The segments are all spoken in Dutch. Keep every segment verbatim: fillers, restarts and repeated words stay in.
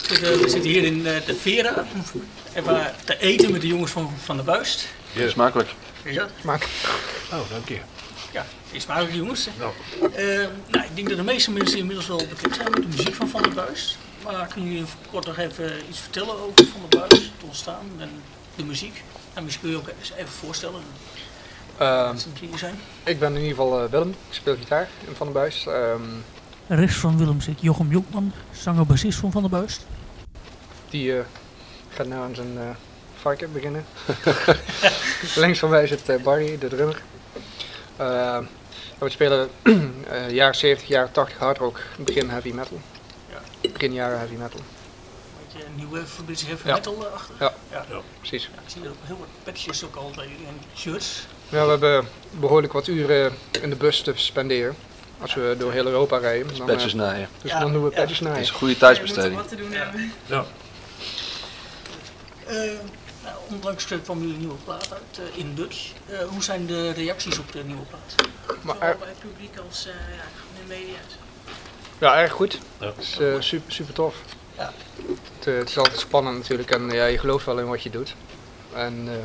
zitten, we zitten hier in uh, de Vera. Even te eten met de jongens van Van der Buist. Ja, smakelijk. Ja, Smakelijk. Oh, dank je. Ja, die smakelijk jongens. Nou. Uh, nou, ik denk dat de meeste mensen inmiddels wel bekend zijn met de muziek van Van der Buist. Maar kunnen jullie kort nog even iets vertellen over Van der Buist, het ontstaan en de muziek? En misschien kun je ook eens even voorstellen. Uh, Wie zijn. ik ben in ieder geval uh, Willem, ik speel gitaar in Van der Buist. Um, Rechts van Willem zit Jochem Jonkman, zanger-bassist van Van der Buist. Die uh, gaat nu aan zijn uh, varken beginnen. Links van mij zit uh, Barry, de drummer. Uh, we spelen uh, jaren zeventig, jaren tachtig hardrock, begin heavy metal. Ja. Begin jaren heavy metal. Beetje nieuwe Forbidden heavy ja. metal uh, achter. Ja, ja. ja. precies. Ja, ik zie er ook heel wat patches ook al bij jullie en shirts. Ja, we hebben behoorlijk wat uren in de bus te spenderen. Als we door heel Europa rijden. Dan, patches uh, naaien. Dus ja. dan doen we patches ja. naaien. Dat is een goede tijdsbesteding. Ja, wat te doen hebben. Ja. Uh, nou, onlangs kwam jullie nieuwe plaat uit uh, in Dutch. Uh, hoe zijn de reacties op de nieuwe plaat? Maar Zowel bij het publiek als uh, ja, in de media. Ja, erg goed. Ja. Het is uh, super, super tof. Ja. Het, uh, het is altijd spannend natuurlijk en ja, je gelooft wel in wat je doet. En uh,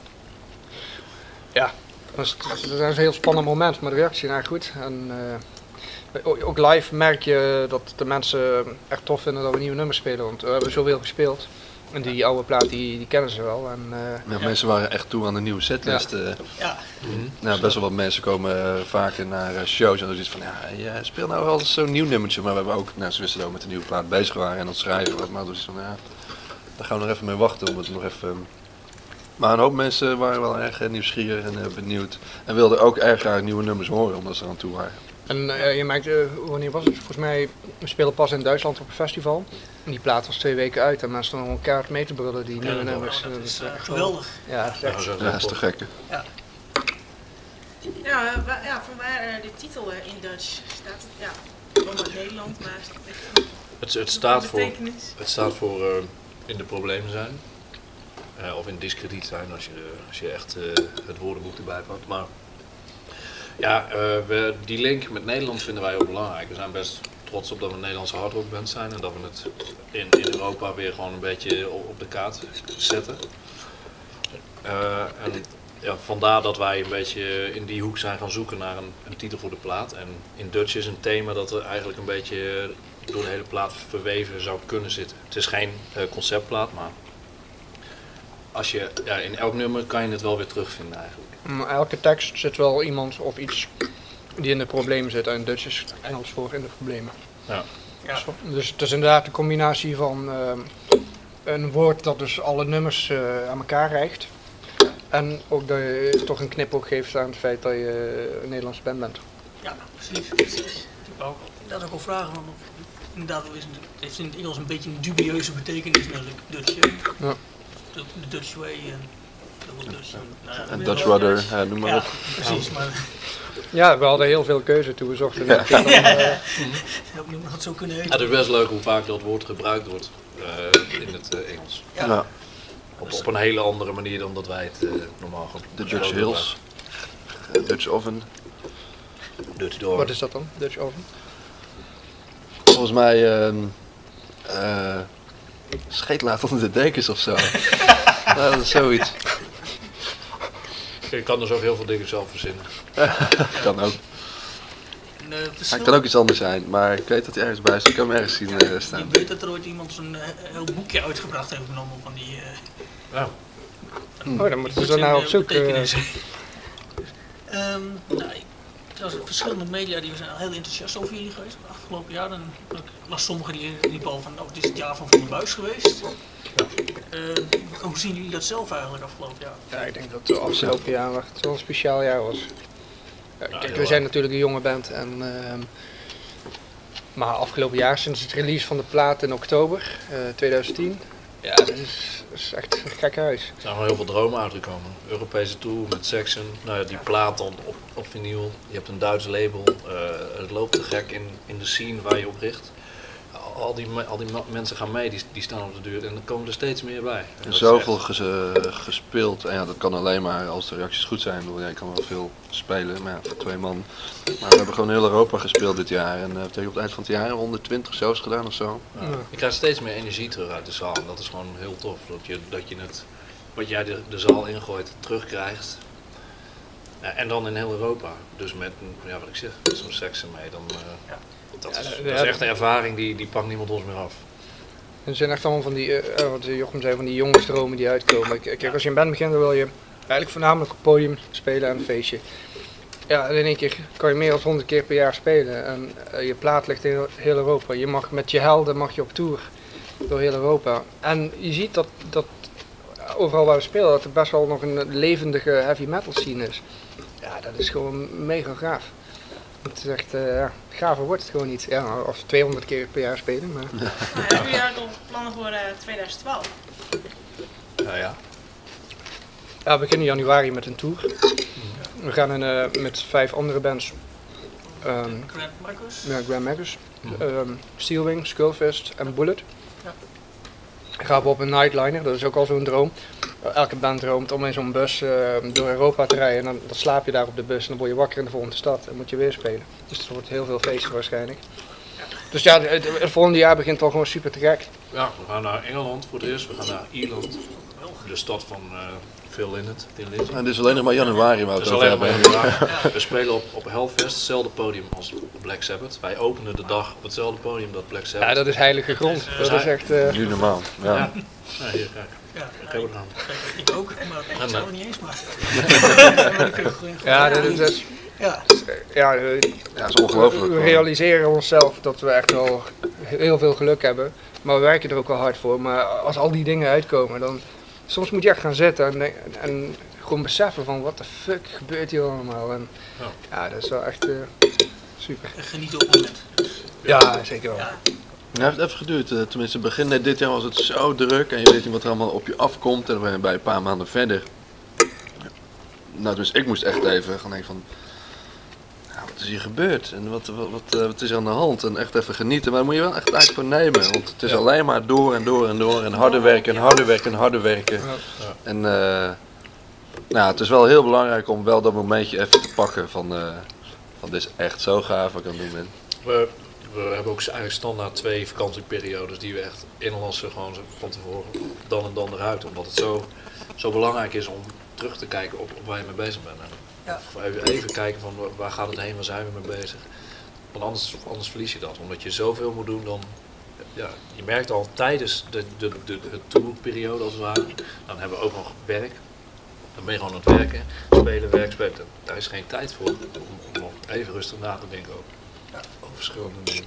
ja, dat is, dat is een heel spannend moment, maar de reacties zijn erg goed. En, uh, ook live merk je dat de mensen echt tof vinden dat we nieuwe nummers spelen, want we hebben zoveel gespeeld. En die oude plaat die, die kennen ze wel. En, uh, ja, ja. Mensen waren echt toe aan de nieuwe setlist. Ja. Uh, ja. Mm-hmm. Nou, best wel wat mensen komen uh, vaker naar uh, shows en dan is van ja, je speelt nou wel eens zo'n nieuw nummertje, maar we hebben ook, nou, ze wisten dat we met de nieuwe plaat bezig waren en dat schrijven was, maar dus van ja, daar gaan we nog even mee wachten om het nog even. Um, maar een hoop mensen waren wel erg uh, nieuwsgierig en uh, benieuwd en wilden ook erg graag nieuwe nummers horen omdat ze er aan toe waren. En uh, je merkt, uh, wanneer was het? Volgens mij, we spelen pas in Duitsland op een festival. En die plaat was twee weken uit en mensen stonden nog een kaart mee te brullen, die nieuwe ja, nummers. Dat is uh, geweldig. Ja, dat is echt. Ja, dat is te gek. Ja, ja, wa ja vanwaar uh, de titel uh, in Dutch staat het, ja, gewoon uit Nederland, maar het, het, staat voor, het staat voor uh, in de problemen zijn. Uh, of in diskrediet zijn als je, als je echt uh, het woordenboek erbij pakt. Maar ja, uh, we, die link met Nederland vinden wij heel belangrijk. We zijn best trots op dat we een Nederlandse hardrockband zijn en dat we het in, in Europa weer gewoon een beetje op, op de kaart zetten. Uh, en ja, vandaar dat wij een beetje in die hoek zijn gaan zoeken naar een, een titel voor de plaat. En in Dutch is een thema dat er eigenlijk een beetje door de hele plaat verweven zou kunnen zitten. Het is geen uh, conceptplaat, maar als je, ja, in elk nummer kan je het wel weer terugvinden eigenlijk. Elke tekst zit wel iemand of iets die in de problemen zit. En Dutch is Engels voor in de problemen. Ja. Ja. Dus het is inderdaad een combinatie van uh, een woord dat dus alle nummers uh, aan elkaar rijgt. En ook dat je toch een knipoog geeft aan het feit dat je een Nederlandse band bent. Ja, precies. precies. Ik wou dat ook wel vragen, want inderdaad is het heeft in het Engels een beetje een dubieuze betekenis natuurlijk, Dutch. Ja. De, de Dutch way en de Dutch. Nou ja, en Dutch Rudder, ja, noem maar ja, op. Precies, maar ja, we hadden heel veel keuze toen we zochten. Ja. Dan, uh, mm. had zo kunnen ja, het is best leuk hoe vaak dat woord gebruikt wordt uh, in het uh, Engels. Ja. Ja. Op, op een hele andere manier dan dat wij het uh, normaal gaan. De Dutch Hills, uh, Dutch Oven. Dutch Door. Wat is dat dan, Dutch Oven? Volgens mij uh, uh, scheet laat onder de dekens of zo. Nou, dat is zoiets. Je kan dus ook heel veel dingen zelf verzinnen. Kan ook. Uh, Hij kan ook iets anders zijn, maar ik weet dat hij ergens bij is. Ik kan hem ergens zien uh, staan. Ik weet dat er ooit iemand zo'n uh, heel boekje uitgebracht heeft genomen van die... Uh, ja. Van, oh, dan moeten we zo naar op zoek. Uh, um, nou, ik las verschillende media die zijn heel enthousiast over jullie geweest het afgelopen jaar. En ik las sommigen die riepen al van, oh, het is het jaar van Van der Buist geweest. Ja. Uh, hoe zien jullie dat zelf eigenlijk afgelopen jaar? Ja, ik denk dat het afgelopen jaar echt wel een speciaal jaar was. Ja, kijk, ja, we zijn natuurlijk een jonge band, en, uh, maar afgelopen jaar sinds het release van de plaat in oktober uh, twintig tien, ja, dat is, dat is echt een gek huis. Er zijn gewoon heel veel dromen uitgekomen. Europese tour met Saxon, nou ja, die plaat dan op, op vinyl, je hebt een Duits label, uh, het loopt te gek in, in de scene waar je op richt. al die, me- al die ma- mensen gaan mee, die, die staan op de deur en dan komen er steeds meer bij. En dat is Zoveel echt- ges- eh, gespeeld en ja, dat kan alleen maar als de reacties goed zijn. Ik bedoel, ja, je kan wel veel spelen, maar ja, voor twee man. Maar we hebben gewoon heel Europa gespeeld dit jaar en uh, we hebben op het eind van het jaar honderdtwintig shows gedaan of zo. Ja. Je krijgt steeds meer energie terug uit de zaal en dat is gewoon heel tof. Dat je, dat je het, wat jij de, de zaal ingooit, terugkrijgt. Ja, en dan in heel Europa. Dus met, ja, wat ik zeg, met zo'n seksen mee, dan, uh, Ja. dat, Ja, is, ja, dat is echt een ervaring die, die pakt niemand ons meer af. Er zijn echt allemaal van die, uh, wat Jochem zei, van die jonge stromen die uitkomen. K- Kijk, als je een band begint, dan wil je eigenlijk voornamelijk op het podium spelen en een feestje. Ja, in één keer kan je meer dan honderd keer per jaar spelen en uh, je plaat ligt in heel, heel Europa. Je mag met je helden mag je op tour door heel Europa. En je ziet dat, dat overal waar we spelen, dat er best wel nog een levendige heavy metal scene is. Ja, dat is gewoon mega gaaf. Het is echt, uh, ja, gaver wordt het gewoon niet. Ja, of tweehonderd keer per jaar spelen, maar... Nou, hebben jullie eigenlijk al plannen voor uh, twintig twaalf? Ja, ja. Ja, we beginnen januari met een tour. We gaan in, uh, met vijf andere bands. Um, Grand Marcus. ja, Grand Magus, Mhm. um, Steelwing, Skullfist en Bullet. Ja. Dan gaan we op een nightliner, dat is ook al zo'n droom. Uh, elke band droomt om in zo'n bus uh, door Europa te rijden en dan, dan slaap je daar op de bus en dan word je wakker in de volgende stad en moet je weer spelen. Dus het wordt heel veel feesten waarschijnlijk. Dus ja, het, het volgende jaar begint al gewoon super te gek. Ja, we gaan naar Engeland voor het eerst, we gaan naar Ierland, de stad van uh, Phil Lynott. Phil Lynott. En dit is alleen nog maar januari waar we Dat het is over alleen hebben. maar ja. We spelen op, op Hellfest, hetzelfde podium als Black Sabbath. Wij openen de dag op hetzelfde podium dat Black Sabbath. Ja, dat is heilige grond. Dat is echt... Uh... Nu normaal. Ja. Ja. Ja, hier, kijk. Ja, Ik heb het aan. kijk, ik ook, maar ik En, zou uh, het niet eens maar. Ja, dat is... dat- Ja, ja, uh, Ja, dat is ongelooflijk. we gewoon. realiseren onszelf dat we echt wel heel veel geluk hebben. Maar we werken er ook wel hard voor. Maar als al die dingen uitkomen, dan... Soms moet je echt gaan zitten en, denk- en gewoon beseffen van wat de fuck gebeurt hier allemaal. En, Ja. ja, dat is wel echt uh, super. geniet op het moment. Ja, zeker wel. Ja, Ja, het heeft even geduurd. eh, Tenminste, begin net dit jaar was het zo druk en je weet niet wat er allemaal op je afkomt. En dan ben je bij een paar maanden verder. Nou, dus ik moest echt even gaan denken van... Ja, wat is hier gebeurd? En wat, wat, wat, eh, wat is er aan de hand? En echt even genieten. Maar daar moet je wel echt tijd voor nemen. Want het is Ja. alleen maar door en door en door. En harder werken en harder werken en harder werken. Ja. Ja. En eh, nou, het is wel heel belangrijk om wel dat momentje even te pakken. Van, eh, van dit is echt zo gaaf wat ik aan het doen ben. We, we hebben ook eigenlijk standaard twee vakantieperiodes die we echt inlassen gewoon zo van tevoren dan en dan eruit. Omdat het zo, zo belangrijk is om terug te kijken op, op waar je mee bezig bent. En Ja. of even, even kijken van waar- waar gaat het heen, waar zijn we mee bezig. Want anders, anders verlies je dat. Omdat je zoveel moet doen dan... Ja, je merkt al tijdens de, de, de, de tourperiode als het ware. Dan hebben we ook nog werk. Dan ben je gewoon aan het werken. Spelen, werk, spelen. Daar is geen tijd voor om, om nog even rustig na te denken over, ja, over verschillende dingen.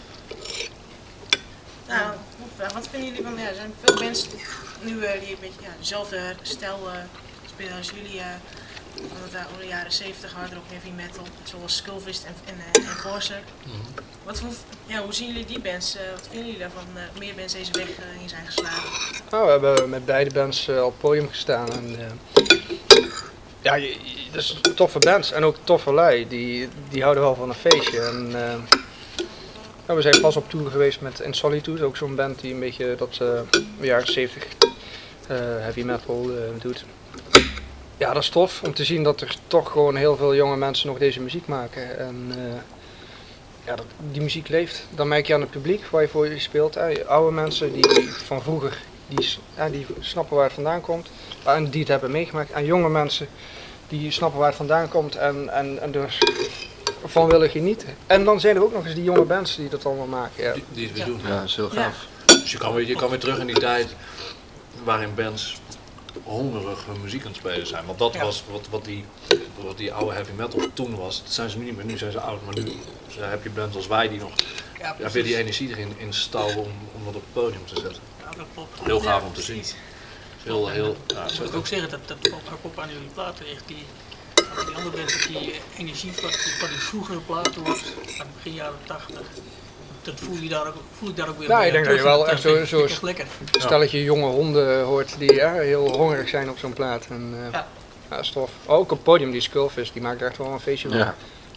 Nou, goed vraag. Wat vinden jullie van, ja, er zijn veel mensen nu uh, die een beetje ja, dezelfde stijl uh, spelen als jullie. Uh, van het uh, oude jaren zeventig hard rock, heavy metal, zoals Skullfist en, en, uh, en Forcer. Wat voor, ja, hoe zien jullie die bands, uh, wat vinden jullie daarvan, uh, meer bands deze weg uh, in zijn geslagen? Nou, we hebben met beide bands uh, op het podium gestaan. En, uh, ja, je, je- dat is toffe bands en ook toffe lui. Die, die houden wel van een feestje. En, uh, ja, we zijn pas op tour geweest met In Solitude, ook zo'n band die een beetje dat uh, jaren zeventig uh, heavy metal uh, doet. Ja, dat is tof om te zien dat er toch gewoon heel veel jonge mensen nog deze muziek maken. En uh, ja, dat, die muziek leeft. Dan merk je aan het publiek waar je voor je speelt. Hè. Oude mensen die van vroeger, die, s- ja, die snappen waar het vandaan komt. En die het hebben meegemaakt. En jonge mensen die snappen waar het vandaan komt en, en, en dus van willen genieten. En dan zijn er ook nog eens die jonge bands die dat allemaal maken. Ja. Die, die het weer Ja. doen. Ja, dat is heel gaaf. Dus je kan, weer, je kan weer terug in die tijd waarin bands hongerig hun muziek aan het spelen zijn. Want dat Ja. was wat, wat, die, wat die oude heavy metal toen was. Dat zijn ze nu niet meer. Nu zijn ze oud. Maar nu dus dan heb je bands als wij die nog ja, ja, weer die energie erin in stouwen om, om dat op het podium te zetten. Ja, dat klopt. Heel gaaf Ja, om te zien. precies. Heel, heel, ja, Dat zo- moet ik ook zeggen, dat, dat valt ook op aan jullie platen. Echt die, die andere mensen, die energie van die, van die vroegere platen was, van begin jaren tachtig. Dat voel je daar ook, voel ik daar ook weer. Nou, weer ik denk dat je terug. wel echt zo- vind ik zo- echt lekker. Een stelletje jonge honden hoort die ja, heel hongerig zijn op zo'n plaat. En, uh, Ja. ja, dat is tof. Ook op het podium, die Skullfist, die maakt er echt wel een feestje van. Ja.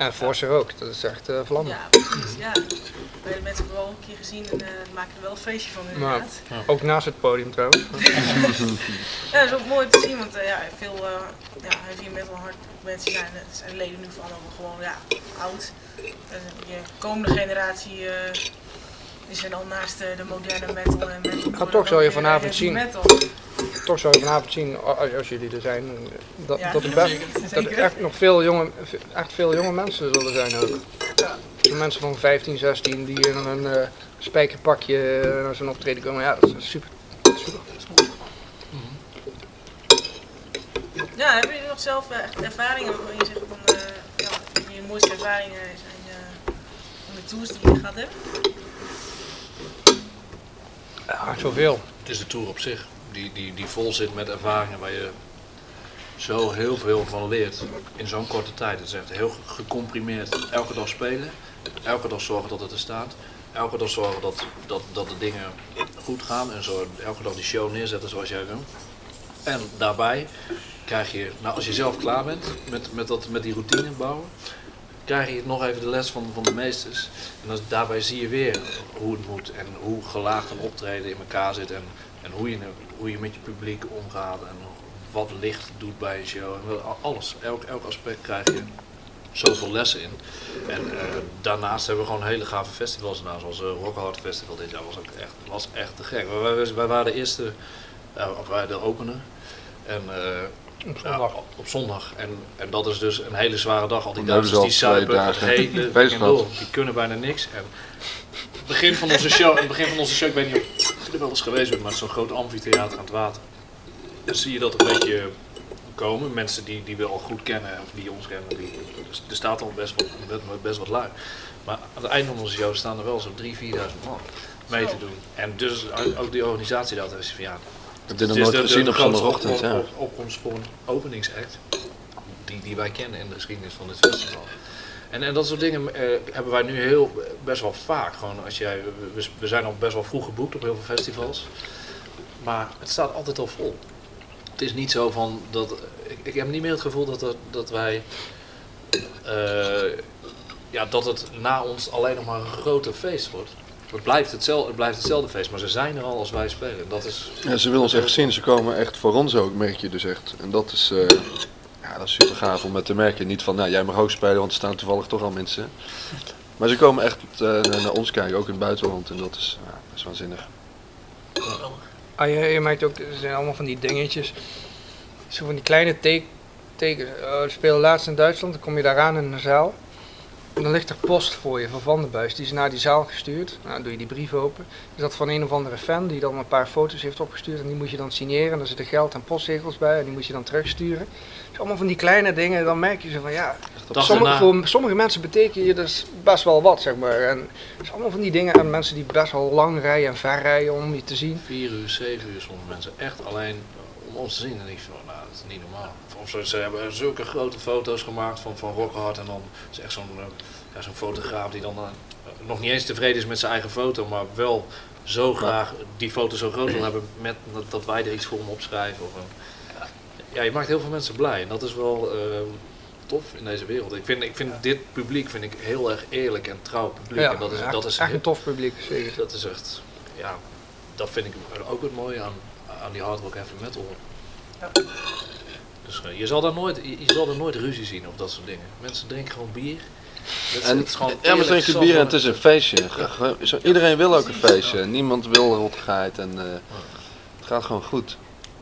En Forcer ook, dat is echt uh, vlammen. Ja, precies. Ja. We hebben het wel een keer gezien en uh, maken er wel een feestje van inderdaad. Maar, ja. Ook naast het podium trouwens. Ja, dat is ook mooi te zien, want uh, ja, veel uh, ja, heavy metal hard mensen zijn, zijn leden nu van allemaal gewoon ja, oud. Uh, de komende generatie uh, die zijn al naast uh, de moderne metal en metal. Ja, toch zou je vanavond zien. Metal. Toch zou je vanavond zien, als, als jullie er zijn, dat, Ja, dat, er, best, zeker. dat er echt nog veel jonge, echt veel jonge mensen zullen zijn ook. Ja. Zo'n mensen van vijftien, zestien die in een uh, spijkerpakje uh, naar zo'n optreden komen, ja, dat is super. super. Ja, hebben jullie nog zelf uh, echt ervaringen waarin je zegt van uh, ja, wat je mooiste ervaringen zijn uh, van de tours die je gehad hebt? Ja, zoveel. Het is de tour op zich, die, die, die vol zit met ervaringen waar je zo heel veel van leert in zo'n korte tijd. Het is echt heel gecomprimeerd. Elke dag spelen, elke dag zorgen dat het er staat, elke dag zorgen dat, dat, dat de dingen goed gaan en zo elke dag die show neerzetten zoals jij wil. En daarbij krijg je, nou als je zelf klaar bent met, met, dat, met die routine bouwen, krijg je nog even de les van, van de meesters. En dan, daarbij zie je weer hoe het moet en hoe gelaagd een optreden in elkaar zit en, en hoe, je, hoe je met je publiek omgaat en wat licht doet bij een show. En alles, elk, elk aspect krijg je zoveel lessen in. En uh, daarnaast hebben we gewoon hele gave festivals gedaan, zoals uh, Rock Hard Festival dit jaar was ook echt, was echt te gek. Wij, wij, wij waren de eerste, uh, of wij de opener. En, uh, Op zondag. Ja, op zondag. En, en dat is dus een hele zware dag. Al die Dan hebben Duitsers ze die al twee zuipen het dagen hele feest weekend gehad. door. Die kunnen bijna niks. En het begin van onze show, het begin van onze show, ik weet niet of je er wel eens geweest bent, maar het is zo'n groot amfitheater aan het water. Dan zie je dat een beetje komen. Mensen die, die we al goed kennen of die ons kennen, die, er staat al best wat, best wat lui. Maar aan het einde van onze show staan er wel zo'n drieduizend, vierduizend man mee te doen. En dus ook die organisatie dat is van ja. Ik heb dit nog Het is nooit de- gezien de op grootste zondagochtend. op- Ja. op- opkomst voor een openingsact die, die wij kennen in de geschiedenis van dit festival. En, en dat soort dingen eh, hebben wij nu heel, best wel vaak. Gewoon als jij, we, we zijn al best wel vroeg geboekt op heel veel festivals. Maar het staat altijd al vol. Het is niet zo van dat. Ik, ik heb niet meer het gevoel dat, dat, dat wij. eh, ja, dat het na ons alleen nog maar een groter feest wordt. Het blijft hetzelfde, het blijft hetzelfde feest, maar ze zijn er al als wij spelen. Dat is, Ja, ze willen ons echt zien, ze komen echt voor ons ook, merk je dus echt. En dat is, uh, ja, dat is super gaaf om met te merken. Niet van, nou jij mag ook spelen, want er staan toevallig toch al mensen. Maar ze komen echt uh, naar ons kijken, ook in het buitenland. En dat is, ja, dat is waanzinnig. Ah, je, je merkt ook, er zijn allemaal van die dingetjes. Zo van die kleine te tekens. Uh, we spelen laatst in Duitsland, dan kom je daar aan in een zaal. En dan ligt er post voor je van Van der Buis. Die is naar die zaal gestuurd. Nou, dan doe je die brief open. Is dat van een of andere fan die dan een paar foto's heeft opgestuurd. En die moet je dan signeren. En daar zitten geld en postzegels bij. En die moet je dan terugsturen. Dus allemaal van die kleine dingen. Dan merk je zo van ja. Dag Sommige, erna. voor sommige mensen betekent je dus best wel wat, zeg maar. En het is allemaal van die dingen. En mensen die best wel lang rijden en ver rijden om je te zien. vier uur, zeven uur sommige mensen echt alleen om ons te zien. En dan denk je van, nou dat is niet normaal. Of ze, ze hebben zulke grote foto's gemaakt van, van Rockhard. En dan is echt zo'n uh, ja, zo'n fotograaf die dan uh, nog niet eens tevreden is met zijn eigen foto. Maar wel zo graag die foto zo groot wil hebben met dat, dat wij er iets voor hem opschrijven. Of een, ja, je maakt heel veel mensen blij. En dat is wel uh, tof in deze wereld. Ik vind, ik vind dit publiek vind ik heel erg eerlijk en trouw publiek. Ja, en dat is, echt, dat is echt een tof publiek, zeker. Dat is echt, ja, dat vind ik ook het mooie aan, aan die hard rock heavy metal. Ja. Dus uh, je, zal daar nooit, je, je zal er nooit ruzie zien of dat soort dingen. Mensen drinken gewoon bier. Dat is, En, het is gewoon ja, maar eerlijk, drink je zo bier en van- het is een feestje. Ge- ge- zo- Iedereen wil ook een feestje. Niemand wil rottigheid en uh, het gaat gewoon goed.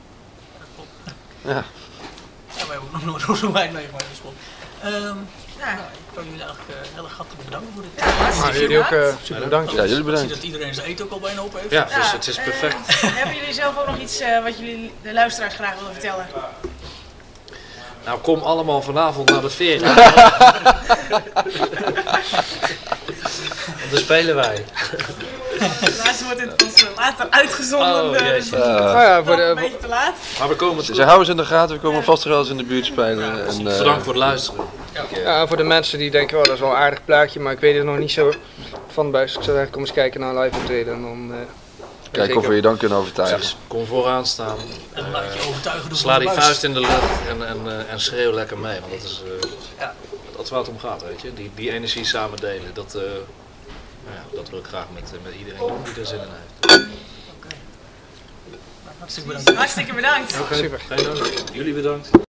Ja. Ja, wij hebben ook nog nooit zo wijn meegemaakt. Dus wel. Ehm, Ja. nou, ik kan jullie eigenlijk uh, heel erg hartelijk bedanken voor dit. Ja, hartstikke Maar jullie ook bedankt. uh, super bedankt. Ja, jullie Ik zie bedankt. dat iedereen zijn eten ook al bijna op heeft. Ja, Ja, dus het is eh, perfect. hebben jullie zelf ook nog iets uh, wat jullie de luisteraars graag willen vertellen? Nou, kom allemaal vanavond naar de Veer. Dan spelen wij. De laatste wordt het pas uh, later uitgezonden. Oh, uh, jezus. dus Uh, Nou ja, voor nog een de, beetje te laat. Maar we komen Ze terug. houden ze in de gaten, we komen vast wel eens in de buurt spelen. En, uh, Bedankt voor het luisteren. ja, voor de mensen die denken, oh, dat is wel een aardig plaatje, maar ik weet het nog niet zo van Buis. Ik zou eigenlijk kom eens kijken naar een live optreden en dan uh, Kijken of we je dan kunnen overtuigen. Precies. Kom vooraan staan. En dan laat je overtuigen door Sla Van die der Buis. vuist in de lucht en, en, uh, en schreeuw lekker mee. Want dat is, uh, Ja. dat is waar het om gaat, weet je. Die, die energie samen delen. Dat, uh, nou ja, dat wil ik graag met, met iedereen doen die er zin in heeft. Oké. Nou, hartstikke bedankt. Hartstikke bedankt. Super. Geen dank. Jullie bedankt.